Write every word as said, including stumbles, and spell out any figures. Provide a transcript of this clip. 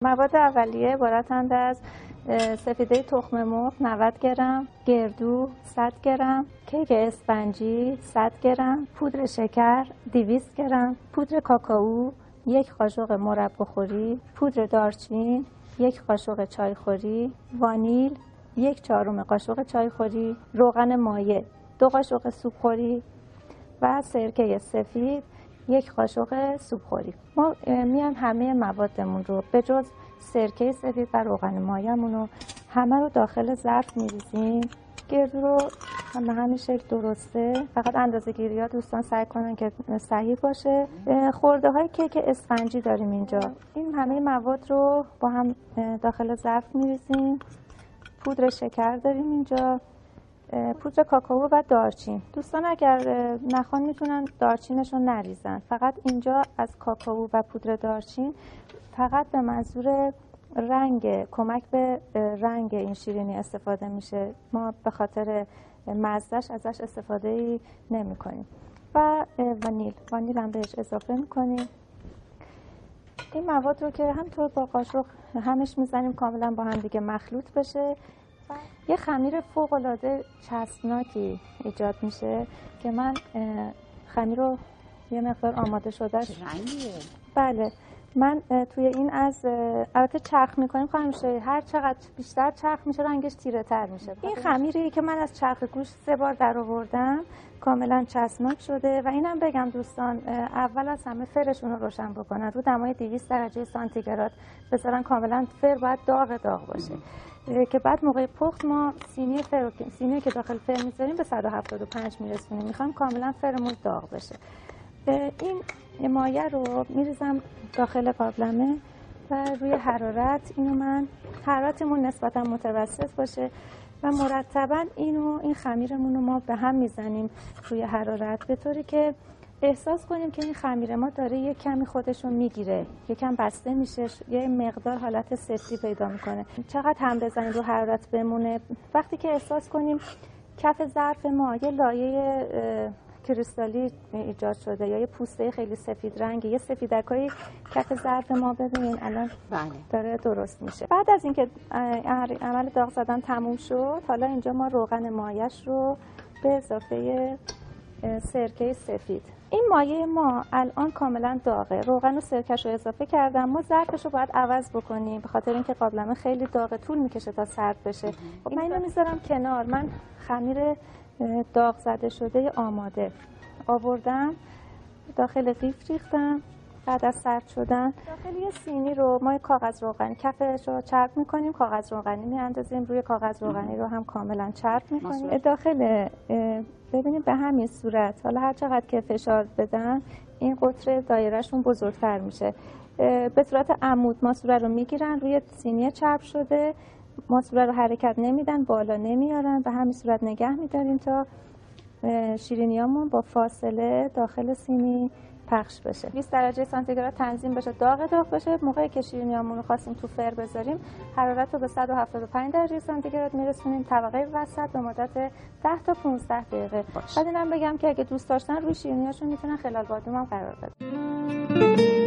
مواد اولیه عبارتند از سفیده تخم مرغ نود گرم، گردو صد گرم، کیک اسفنجی صد گرم، پودر شکر دویست گرم، پودر کاکائو یک قاشق مرباخوری، پودر دارچین یک قاشق چایخوری، وانیل یک چهارم قاشق چایخوری، روغن مایع دو قاشق سوپخوری و سرکه سفید یک قاشق سوپخوری. ما میایم همه موادمون رو به جز سرکه سفید و روغن مایعمون رو همه رو داخل ظرف میریزیم. گردو رو هم به همین شکل درسته، فقط اندازه گیری ها دوستان سعی کنن که صحیح باشه. خورده های کیک اسفنجی داریم اینجا. این همه مواد رو با هم داخل ظرف میریزیم. پودر شکر داریم اینجا، پودر کاکائو و دارچین. دوستان اگر نخوان میتونن دارچینشون نریزن، فقط اینجا از کاکائو و پودر دارچین فقط به منظور رنگ، کمک به رنگ این شیرینی استفاده میشه. ما به خاطر مزهش ازش استفاده ای نمی کنیم. و وانیل وانیل هم بهش اضافه میکنیم. این مواد رو که همطور با قاشق همش میزنیم کاملا با هم دیگه مخلوط بشه. یه خمیر فوق العاده چسبناکی ایجاد میشه که من خمیر رو یه مقدار آماده شده است. بله، من توی این از البته چرخ میکنیم خواهیم میشه، هر چقدر بیشتر چرخ میشه رنگش تیره تر میشه. این خمیری که من از چرخ گوشت سه بار در آوردم کاملا چسبناک شده. و اینم بگم دوستان اول از همه فرشون رو روشن بکنن، رو دمای دویست درجه سانتیگراد بذارن، کاملا فر باید داغ داغ باشه که بعد موقع پخت ما سینی فر سینی که داخل فر میذاریم به صد و هفتاد و پنج میرسونیم. میخوام کاملا فرمون داغ بشه. این مایه رو میریزم داخل قابلمه و روی حرارت اینو من حرارتمون نسبتا متوسط باشه و مرتبا اینو این خمیرمون رو ما به هم میزنیم روی حرارت به طوری که احساس کنیم که این خمیر ما داره یه کمی خودش رو میگیره، یکم بسته میشه، یه مقدار حالت سفتی پیدا میکنه. چقدر هم بزنیم رو حرارت بمونه. وقتی که احساس کنیم کف ظرف ما یه لایه کریستالی ایجاد شده یا یه پوسته خیلی سفید رنگی، یه سفیدکایی کف ظرف ما ببینین الان داره درست میشه. بعد از اینکه عمل داغ زدن تموم شد، حالا اینجا ما روغن مایعش رو به اضافه سرکه سفید. این مایع ما الان کاملا داغه، روغن و سرکه‌شو اضافه کردم. ما ظرفش رو باید عوض بکنیم به خاطر اینکه قابلمه خیلی داغه، طول میکشه تا سرد بشه. من اینو میذارم کنار. من خمیر داغ زده شده آماده آوردم داخل قیف ریختم. بعد از سرد شدن داخل یه سینی رو ما کاغذ روغنی کفش رو چرب میکنیم، کاغذ روغنی میاندازیم، روی کاغذ روغنی رو هم کاملا چرب میکنیم داخل. ببینید به همین صورت، حالا هر چقدر که فشار بدن این قطر دایرهشون بزرگتر میشه. به صورت عمود ماسوره رو میگیرن روی سینی چرب شده، ماسوره رو حرکت نمیدن، بالا نمیارن، به همین صورت نگه میداریم تا شیرینیامون با فاصله داخل سینی پخش بشه. بیست درجه سانتیگراد تنظیم بشه، داغ داغ بشه. موقعی که شیرینیامون رو خواستیم تو فر بذاریم حرارت رو به صد و هفتاد و پنج درجه سانتیگراد میرسونیم. طبقه وسط به مدت ده تا پانزده دقیقه. بعد اینم بگم که اگه دوست داشتن روی شیرینیاشون میتونن خلال بادوم هم قرار بدن.